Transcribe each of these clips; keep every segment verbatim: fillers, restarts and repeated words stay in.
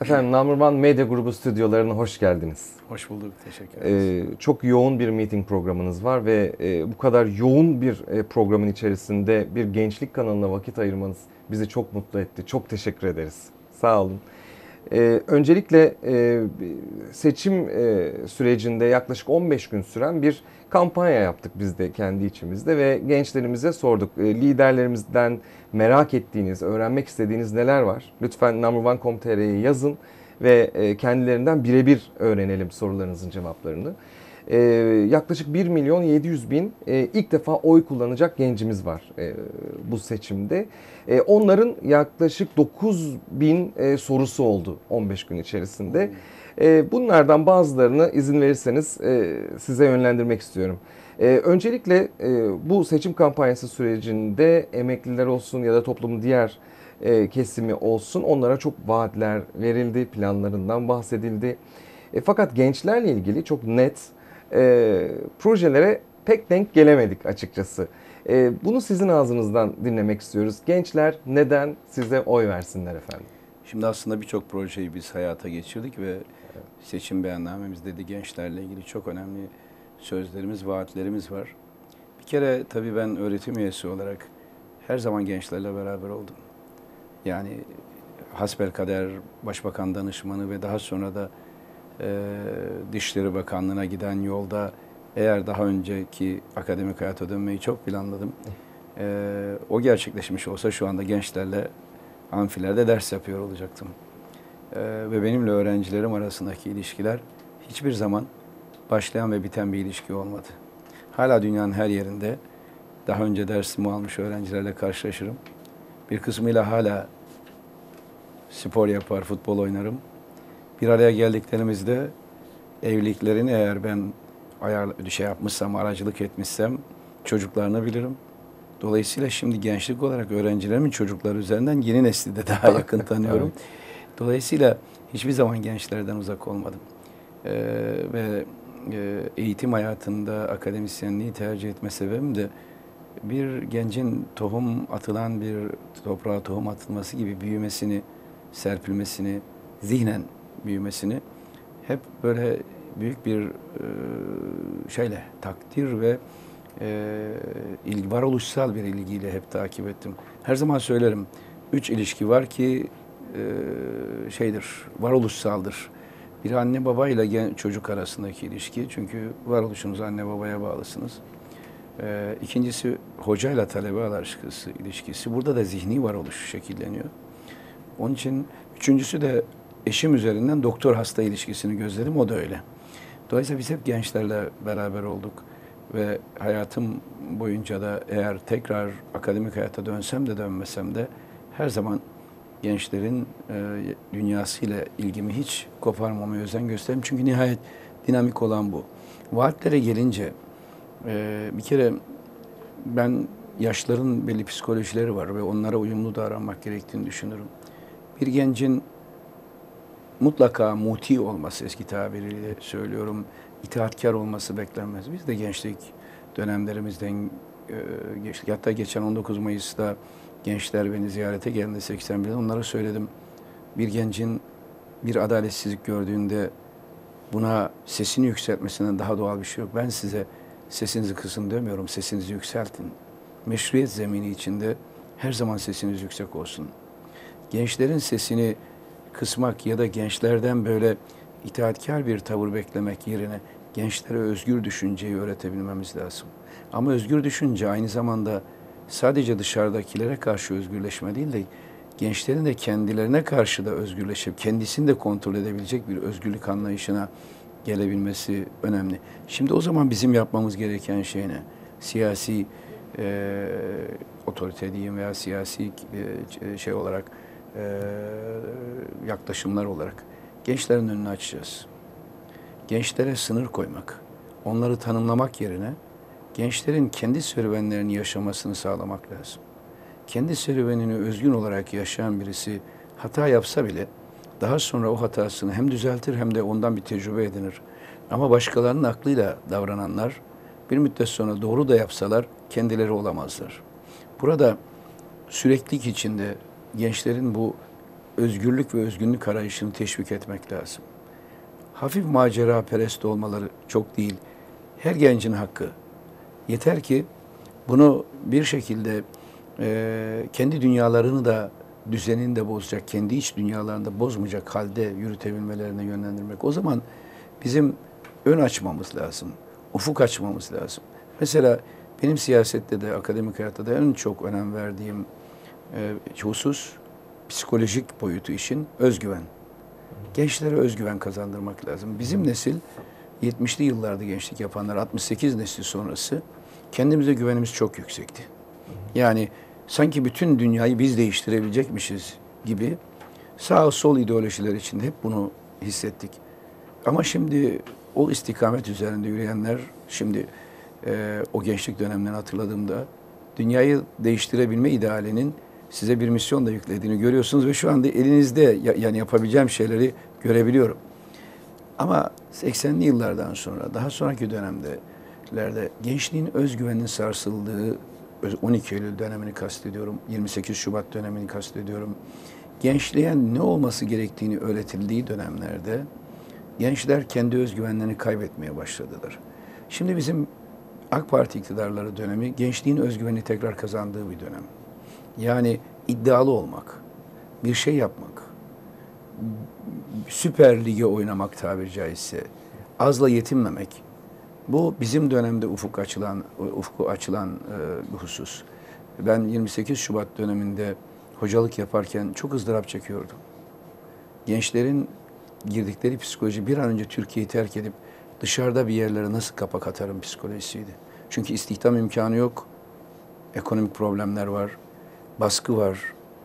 Efendim Number One Medya Grubu stüdyolarına hoş geldiniz. Hoş bulduk, teşekkür ederiz. Ee, çok yoğun bir meeting programınız var ve e, bu kadar yoğun bir e, programın içerisinde bir gençlik kanalına vakit ayırmanız bizi çok mutlu etti. Çok teşekkür ederiz. Sağ olun. Ee, öncelikle e, seçim e, sürecinde yaklaşık on beş gün süren bir kampanya yaptık biz de kendi içimizde ve gençlerimize sorduk. E, liderlerimizden merak ettiğiniz, öğrenmek istediğiniz neler var? Lütfen number one nokta com nokta tr'ye yazın ve e, kendilerinden birebir öğrenelim sorularınızın cevaplarını. Ee, yaklaşık bir milyon yedi yüz bin e, ilk defa oy kullanacak gencimiz var e, bu seçimde. E, onların yaklaşık dokuz bin e, sorusu oldu on beş gün içerisinde. E, bunlardan bazılarını izin verirseniz e, size yönlendirmek istiyorum. E, öncelikle e, bu seçim kampanyası sürecinde emekliler olsun ya da toplumun diğer e, kesimi olsun onlara çok vaatler verildi, planlarından bahsedildi. E, fakat gençlerle ilgili çok net e, projelere pek denk gelemedik açıkçası. E, bunu sizin ağzınızdan dinlemek istiyoruz. Gençler neden size oy versinler efendim? Şimdi aslında birçok projeyi biz hayata geçirdik ve seçim beyannamemizde de gençlerle ilgili çok önemli sözlerimiz, vaatlerimiz var. Bir kere tabii ben öğretim üyesi olarak her zaman gençlerle beraber oldum. Yani hasbelkader Başbakan Danışmanı ve daha sonra da e, Dışişleri Bakanlığı'na giden yolda eğer daha önceki akademik hayata dönmeyi çok planladım. E, o gerçekleşmiş olsa şu anda gençlerle amfilerde ders yapıyor olacaktım. E, ve benimle öğrencilerim arasındaki ilişkiler hiçbir zaman başlayan ve biten bir ilişki olmadı. Hala dünyanın her yerinde daha önce dersimi almış öğrencilerle karşılaşırım. Bir kısmıyla hala spor yapar, futbol oynarım. Bir araya geldiklerimizde evliliklerini eğer ben ayar şey yapmışsam, aracılık etmişsem çocuklarını bilirim. Dolayısıyla şimdi gençlik olarak öğrencilerimin çocukları üzerinden yeni nesli de daha yakın tanıyorum. Evet. Dolayısıyla hiçbir zaman gençlerden uzak olmadım. Ee, ve e, eğitim hayatında akademisyenliği tercih etme sebebim de bir gencin tohum atılan bir toprağa tohum atılması gibi büyümesini, serpilmesini, zihnen büyümesini hep böyle büyük bir e, şeyle takdir ve e, il, varoluşsal bir ilgiyle hep takip ettim. Her zaman söylerim, üç ilişki var ki e, şeydir, varoluşsaldır. Biri anne babayla gen, çocuk arasındaki ilişki. Çünkü varoluşunuz anne babaya bağlısınız. E, ikincisi hocayla talebe ilişkisi, ilişkisi. Burada da zihni varoluş şekilleniyor. Onun için üçüncüsü de eşim üzerinden doktor hasta ilişkisini gözledim. O da öyle. Dolayısıyla biz hep gençlerle beraber olduk. Ve hayatım boyunca da eğer tekrar akademik hayata dönsem de dönmesem de her zaman gençlerin e, dünyasıyla ilgimi hiç koparmamaya özen gösteririm. Çünkü nihayet dinamik olan bu. Vaatlere gelince e, bir kere ben yaşların belli psikolojileri var ve onlara uyumlu davranmak gerektiğini düşünürüm. Bir gencin mutlaka muti olması, eski tabiriyle söylüyorum, itaatkar olması beklenmez. Biz de gençlik dönemlerimizden e, geçtik. Hatta geçen on dokuz Mayıs'ta gençler beni ziyarete geldi seksen birde. Onlara söyledim. Bir gencin bir adaletsizlik gördüğünde buna sesini yükseltmesinden daha doğal bir şey yok. Ben size sesinizi kısın demiyorum, sesinizi yükseltin. Meşruiyet zemini içinde her zaman sesiniz yüksek olsun. Gençlerin sesini kısmak ya da gençlerden böyle itaatkar bir tavır beklemek yerine gençlere özgür düşünceyi öğretebilmemiz lazım. Ama özgür düşünce aynı zamanda sadece dışarıdakilere karşı özgürleşme değil de gençlerin de kendilerine karşı da özgürleşip kendisini de kontrol edebilecek bir özgürlük anlayışına gelebilmesi önemli. Şimdi o zaman bizim yapmamız gereken şey ne? Siyasi e, otorite diyeyim veya siyasi e, şey olarak e, yaklaşımlar olarak gençlerin önünü açacağız. Gençlere sınır koymak, onları tanımlamak yerine gençlerin kendi serüvenlerini yaşamasını sağlamak lazım. Kendi serüvenini özgün olarak yaşayan birisi hata yapsa bile daha sonra o hatasını hem düzeltir hem de ondan bir tecrübe edinir. Ama başkalarının aklıyla davrananlar bir müddet sonra doğru da yapsalar kendileri olamazlar. Burada süreklilik içinde gençlerin bu özgürlük ve özgünlük arayışını teşvik etmek lazım. Hafif macera perest olmaları çok değil. Her gencin hakkı. Yeter ki bunu bir şekilde e, kendi dünyalarını da düzenini de bozacak, kendi iç dünyalarını da bozmayacak halde yürütebilmelerine yönlendirmek. O zaman bizim ön açmamız lazım, ufuk açmamız lazım. Mesela benim siyasette de, akademik hayatta da en çok önem verdiğim e, husus psikolojik boyutu işin özgüven. Gençlere özgüven kazandırmak lazım. Bizim nesil yetmişli yıllarda gençlik yapanlar, altmış sekiz nesli sonrası kendimize güvenimiz çok yüksekti. Yani sanki bütün dünyayı biz değiştirebilecekmişiz gibi sağ sol ideolojiler içinde hep bunu hissettik. Ama şimdi o istikamet üzerinde yürüyenler, şimdi e, o gençlik dönemlerini hatırladığımda dünyayı değiştirebilme idealinin size bir misyon da yüklediğini görüyorsunuz ve şu anda elinizde, yani yapabileceğim şeyleri görebiliyorum. Ama seksenli yıllardan sonra, daha sonraki dönemlerde gençliğin özgüveninin sarsıldığı, on iki Eylül dönemini kastediyorum, yirmi sekiz Şubat dönemini kastediyorum. Gençliğe ne olması gerektiğini öğretildiği dönemlerde gençler kendi özgüvenlerini kaybetmeye başladılar. Şimdi bizim AK Parti iktidarları dönemi gençliğin özgüvenini tekrar kazandığı bir dönem. Yani iddialı olmak, bir şey yapmak, Süper Lig'e oynamak tabiri caizse, azla yetinmemek. Bu bizim dönemde ufuk açılan, ufku açılan e, bir husus. Ben yirmi sekiz Şubat döneminde hocalık yaparken çok ızdırap çekiyordum. Gençlerin girdikleri psikoloji bir an önce Türkiye'yi terk edip dışarıda bir yerlere nasıl kapak atarım psikolojisiydi. Çünkü istihdam imkanı yok, ekonomik problemler var, baskı var.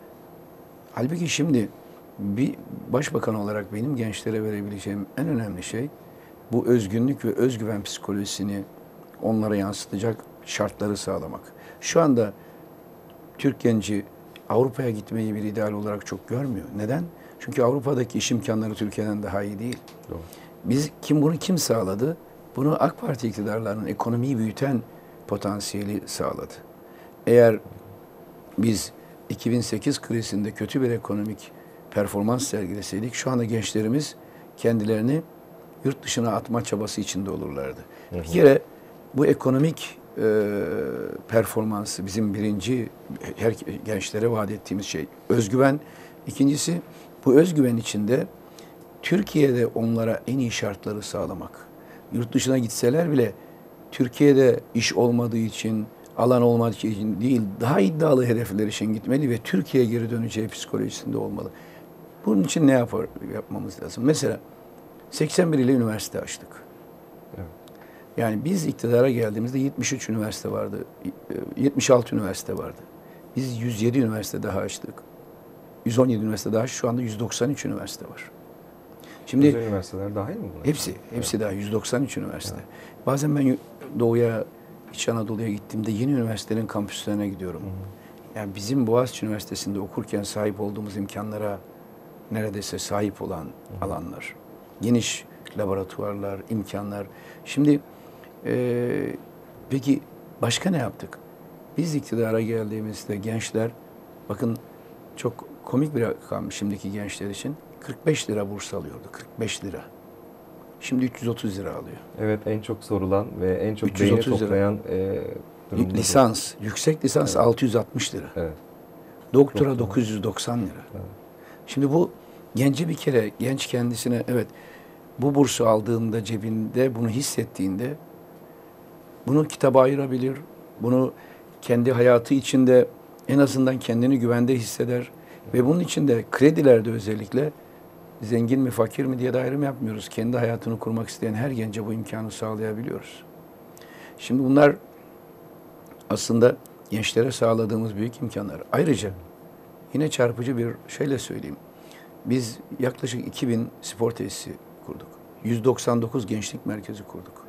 Halbuki şimdi bir başbakan olarak benim gençlere verebileceğim en önemli şey bu özgünlük ve özgüven psikolojisini onlara yansıtacak şartları sağlamak. Şu anda Türk genci Avrupa'ya gitmeyi bir ideal olarak çok görmüyor. Neden? Çünkü Avrupa'daki iş imkanları Türkiye'den daha iyi değil. Doğru. Biz kim bunu kim sağladı? Bunu AK Parti iktidarlarının ekonomiyi büyüten potansiyeli sağladı. Eğer biz iki bin sekiz krizinde kötü bir ekonomik performans sergileseydik şu anda gençlerimiz kendilerini yurt dışına atma çabası içinde olurlardı. Hı hı. Bir kere bu ekonomik e, performansı bizim birinci her gençlere vaat ettiğimiz şey özgüven. İkincisi bu özgüven içinde Türkiye'de onlara en iyi şartları sağlamak. Yurt dışına gitseler bile Türkiye'de iş olmadığı için, alan olmadığı için değil, daha iddialı hedefler için gitmeli ve Türkiye'ye geri döneceği psikolojisinde olmalı. Bunun için ne yapar, yapmamız lazım? Mesela seksen bir ile üniversite açtık. Evet. Yani biz iktidara geldiğimizde yetmiş üç üniversite vardı, yetmiş altı üniversite vardı. Biz yüz yedi üniversite daha açtık. yüz on yedi üniversite daha, şu anda yüz doksan üç üniversite var. Şimdi özel üniversiteler dahil mi buna? Hepsi, hepsi evet. Daha yüz doksan üç üniversite. Evet. Bazen ben Doğu'ya, İç Anadolu'ya gittiğimde yeni üniversitelerin kampüslerine gidiyorum. Hı hı. Yani bizim Boğaziçi Üniversitesi'nde okurken sahip olduğumuz imkanlara neredeyse sahip olan hı hı. alanlar. Geniş laboratuvarlar, imkanlar. Şimdi e, peki başka ne yaptık? Biz iktidara geldiğimizde gençler, bakın çok komik bir rakam şimdiki gençler için, kırk beş lira burs alıyordu. kırk beş lira. Şimdi üç yüz otuz lira alıyor. Evet, en çok sorulan ve en çok beğeni toplayan e, durumda. Lisans, bu. Yüksek lisans evet. altı yüz altmış lira. Evet. Doktora Doktor. dokuz yüz doksan lira. Evet. Şimdi bu genci bir kere, genç kendisine evet bu bursu aldığında cebinde bunu hissettiğinde bunu kitaba ayırabilir. Bunu kendi hayatı içinde en azından kendini güvende hisseder. Ve bunun için de kredilerde özellikle zengin mi fakir mi diye de ayrım yapmıyoruz. Kendi hayatını kurmak isteyen her gence bu imkanı sağlayabiliyoruz. Şimdi bunlar aslında gençlere sağladığımız büyük imkanlar. Ayrıca yine çarpıcı bir şeyle söyleyeyim. Biz yaklaşık iki bin spor tesisi kurduk. yüz doksan dokuz gençlik merkezi kurduk.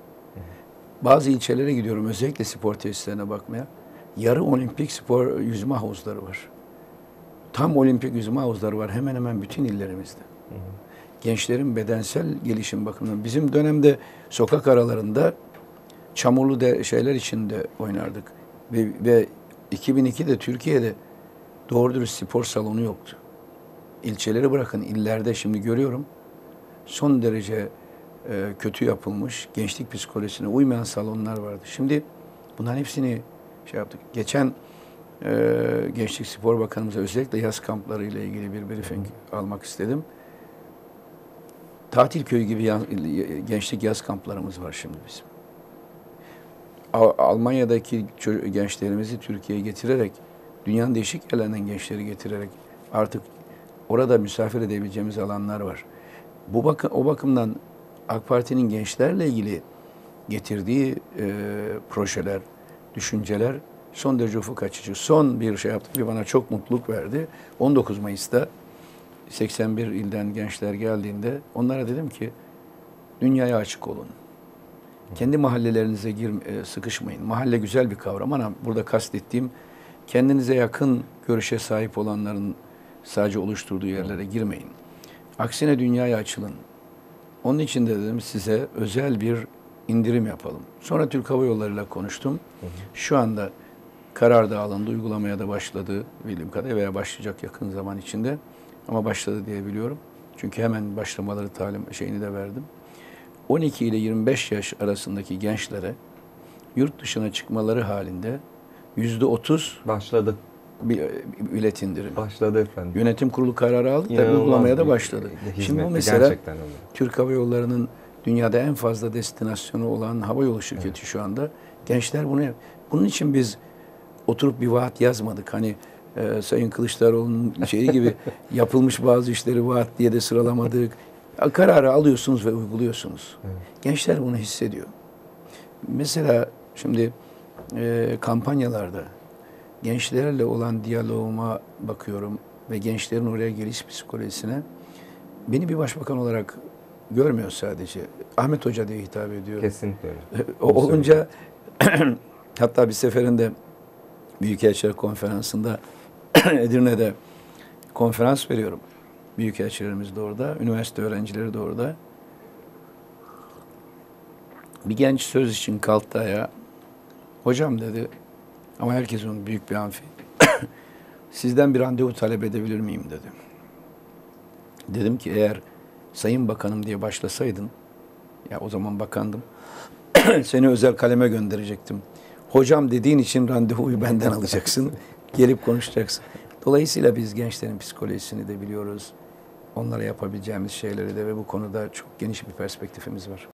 Bazı ilçelere gidiyorum özellikle spor tesislerine bakmaya. Yarı olimpik spor yüzme havuzları var. Tam olimpik yüzme havuzları var hemen hemen bütün illerimizde. Hı hı. Gençlerin bedensel gelişim bakımından bizim dönemde sokak aralarında çamurlu de şeyler içinde oynardık. Ve, ve iki bin ikide Türkiye'de doğru dürüst spor salonu yoktu. ilçeleri bırakın illerde şimdi görüyorum son derece e, kötü yapılmış, gençlik psikolojisine uymayan salonlar vardı. Şimdi bunların hepsini şey yaptık. Geçen e, Gençlik Spor Bakanımıza özellikle yaz kampları ile ilgili bir briefing almak istedim. Tatil köyü gibi yan, gençlik yaz kamplarımız var şimdi bizim. Almanya'daki gençlerimizi Türkiye'ye getirerek, dünyanın değişik yerlerinden gençleri getirerek artık orada misafir edebileceğimiz alanlar var. Bu bakın o bakımdan AK Parti'nin gençlerle ilgili getirdiği e, projeler, düşünceler son derece ufuk açıcı. Son bir şey yaptık, bir bana çok mutluluk verdi. on dokuz Mayıs'ta seksen bir ilden gençler geldiğinde onlara dedim ki dünyaya açık olun. Kendi mahallelerinize gir, sıkışmayın. Mahalle güzel bir kavram ama burada kastettiğim kendinize yakın görüşe sahip olanların sadece oluşturduğu yerlere girmeyin. Aksine dünyaya açılın. Onun için de dedim size özel bir indirim yapalım. Sonra Türk Hava Yolları ile konuştum. Şu anda karar da alındı, uygulamaya da başladı bildiğim kadarıyla veya başlayacak yakın zaman içinde. Ama başladı diye biliyorum. Çünkü hemen başlamaları talim şeyini de verdim. on iki ile yirmi beş yaş arasındaki gençlere yurt dışına çıkmaları halinde yüzde otuz Başladı. bir bilet indirimi. Başladı efendim. Yönetim kurulu kararı aldı, tabii İnanılmaz uygulamaya da bir başladı. hizmet. Şimdi bu mesela Gerçekten öyle. Türk Hava Yolları'nın dünyada en fazla destinasyonu olan havayolu şirketi evet. Şu anda. Gençler bunu yap. Bunun için biz oturup bir vaat yazmadık. Hani e, Sayın Kılıçdaroğlu'nun şeyi gibi yapılmış bazı işleri vaat diye de sıralamadık. Kararı alıyorsunuz ve uyguluyorsunuz. Evet. Gençler bunu hissediyor. Mesela şimdi e, kampanyalarda gençlerle olan diyaloguma bakıyorum ve gençlerin oraya geliş psikolojisine beni bir başbakan olarak görmüyor sadece. Ahmet Hoca diye hitap ediyor. Kesinlikle öyle. O olunca hatta bir seferinde Büyükelçiler Konferansı'nda Edirne'de konferans veriyorum. Büyükelçilerimiz de orada, üniversite öğrencileri de orada. Bir genç söz için kalktı ayağa. Hocam dedi, ama herkesin büyük bir amfi. Sizden bir randevu talep edebilir miyim dedi. Dedim ki eğer Sayın Bakanım diye başlasaydın, ya o zaman bakandım, seni özel kaleme gönderecektim. Hocam dediğin için randevuyu benden alacaksın, gelip konuşacaksın. Dolayısıyla biz gençlerin psikolojisini de biliyoruz. Onlara yapabileceğimiz şeyleri de ve bu konuda çok geniş bir perspektifimiz var.